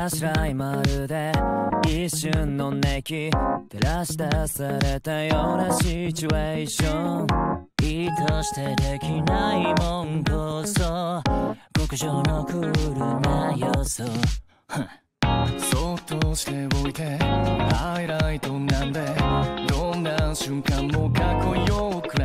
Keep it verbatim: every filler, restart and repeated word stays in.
あしらいまるで一瞬の熱気照らし出されたようなシチュエーション、意図してできないもんこそ極上のクールな要素そっとしておいてハイライトなんでどんな瞬間もかっこよく